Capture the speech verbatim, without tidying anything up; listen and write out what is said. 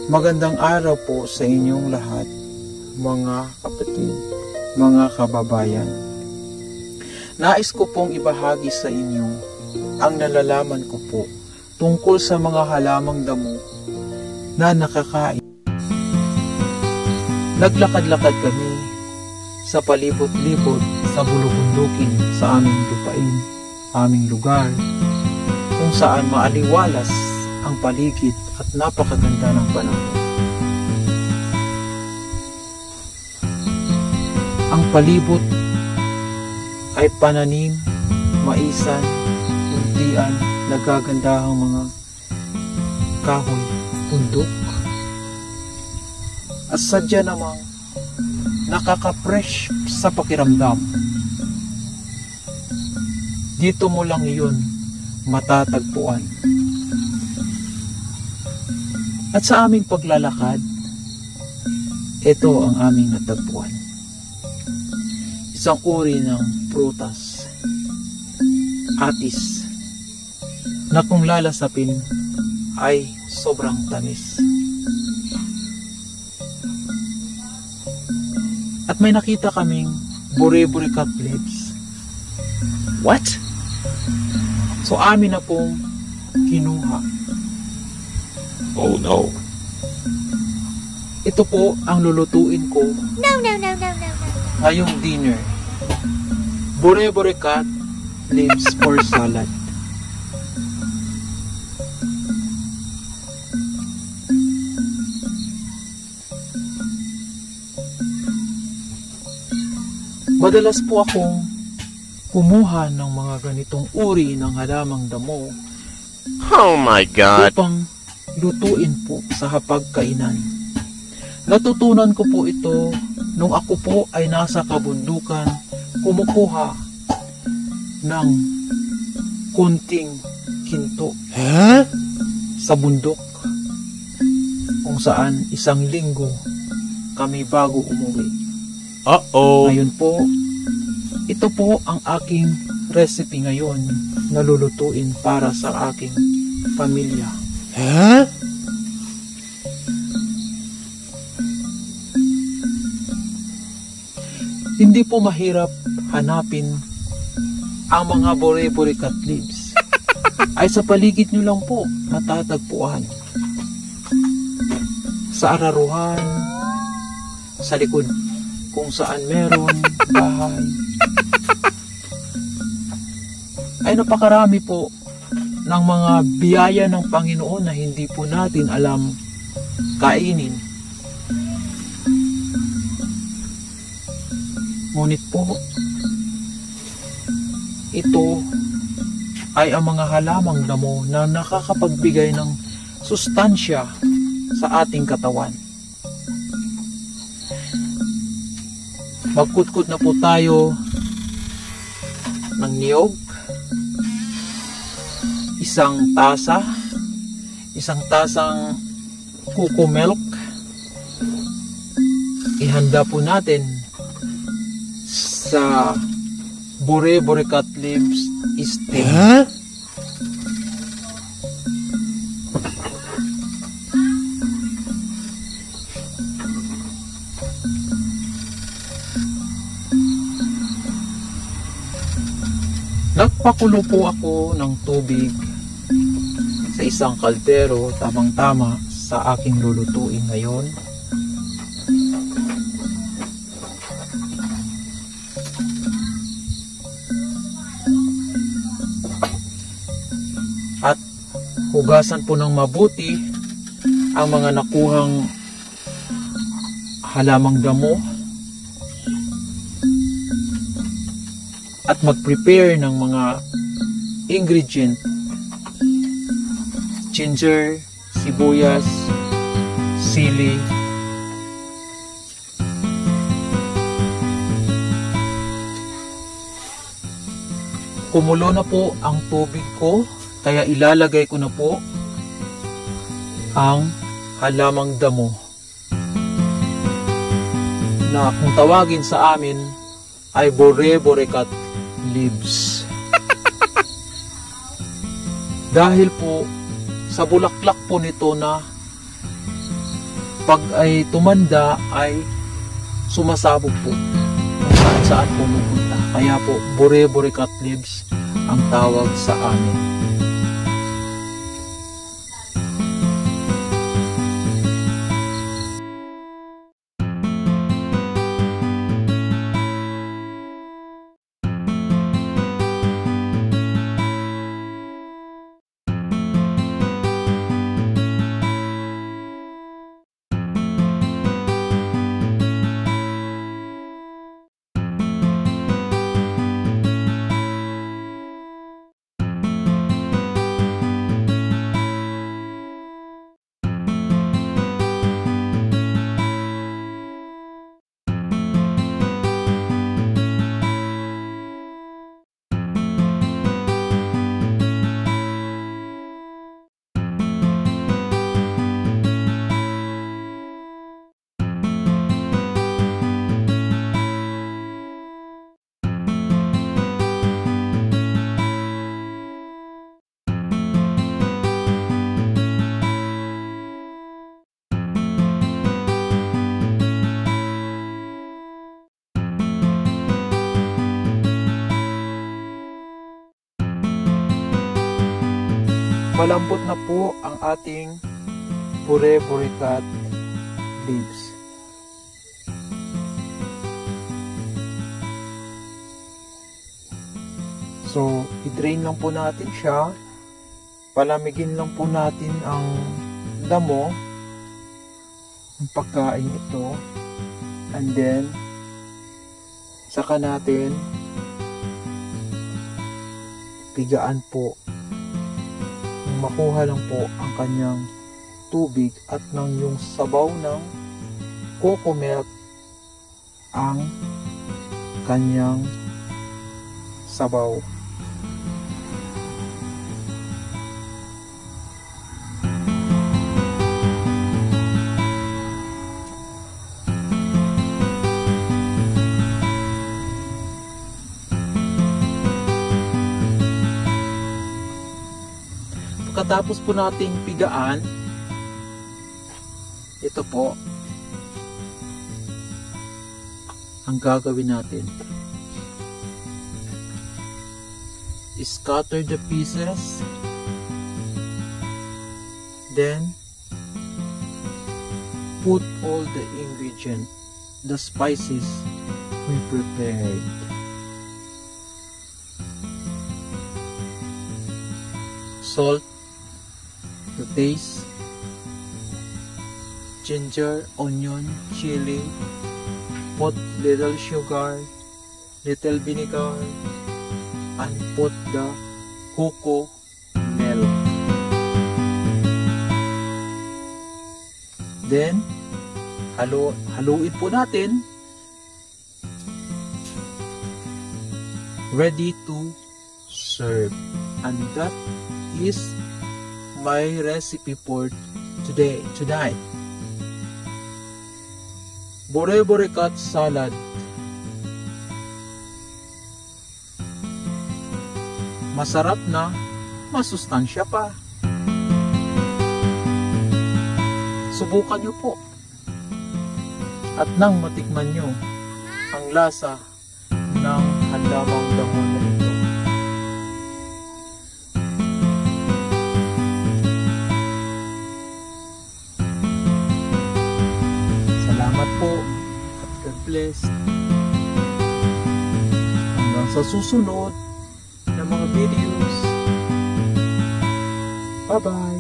Magandang araw po sa inyong lahat, mga kapatid, mga kababayan. Nais ko pong ibahagi sa inyo ang nalalaman ko po tungkol sa mga halamang damo na nakakain. Naglakad-lakad kami sa palibot-libot sa bulubundukin sa aming lupain, aming lugar, kung saan maaliwalas ang paligid at napakaganda ng panahon. Ang palibot ay pananim, maisan, untian, nagagandahang mga kahoy, bundok. At sadya namang nakaka-fresh sa pakiramdam. Dito mo lang iyon matatagpuan. At sa aming paglalakad, ito ang aming natagpuan. Isang uri ng prutas, atis, na kung lalasapin ay sobrang tamis. At may nakita kaming bure-burikat leaves. What? So amin na pong kinuha. Oh no. Ito po ang lulutuin ko. No, no, no, no, no, no. Ngayong dinner. Bure-burikat leaves for salad. Madalas po akong kumuha ng mga ganitong uri ng halamang damo. Oh my God! Upang lutuin po sa hapagkainan. Natutunan ko po ito nung ako po ay nasa kabundukan, kumukuha ng kunting ginto huh? sa bundok, kung saan isang linggo kami bago umuwi. Uh-oh. Ngayon po, ito po ang aking recipe ngayon na lulutuin para sa aking pamilya. Huh? Hindi po mahirap hanapin ang mga bore-burikat leaves. Ay sa paligid nyo lang po matatagpuan. Sa araruhan, sa likod kung saan meron bahay. Ay napakarami po ng mga biyaya ng Panginoon na hindi po natin alam kainin. Ngunit po, ito ay ang mga halamang damo na nakakapagbigay ng sustansya sa ating katawan. Magkutkot na po tayo ng niyog, isang tasa, isang tasang cocoa milk. Ihanda po natin sa bure-burikat leaves steam. Huh? Nagpakulo po ako ng tubig sa isang kaldero, tamang-tama sa aking lulutuin ngayon. At hugasan po ng mabuti ang mga nakuhang halamang damo. At mag-prepare ng mga ingredient, ginger, sibuyas, sili, kumulo na po ang tubig ko, kaya ilalagay ko na po ang halamang damo na kung tawagin sa amin ay bore-burikat leaves. Dahil po sa bulaklak po nito na pag ay tumanda ay sumasabog po kung saan saan pumupunta. Kaya po bure-burikat leaves ang tawag sa amin. Malambot na po ang ating bure-burikat leaves. So, i-drain lang po natin siya. Palamigin lang po natin ang damo ng pagkain ito. And then, saka natin pigaan po. Makuha lang po ang kanyang tubig at nang yung sabaw ng coco milk ang kanyang sabaw. Pagkatapos po nating pigaan, ito po ang gagawin natin. Scatter the pieces, then put all the ingredients, the spices we prepared. Salt to taste, ginger, onion, chili, put little sugar, little vinegar, and put the cocoa milk. Then, halo, haluin po natin. Ready to serve. And that is my recipe for today, tonight. Bore-burikat salad. Masarap na, masustansya pa. Subukan nyo po. At nang matikman nyo ang lasa ng halamang dahon na ito. Salamat po at God bless. Hanggang sa susunod na mga videos. Bye bye.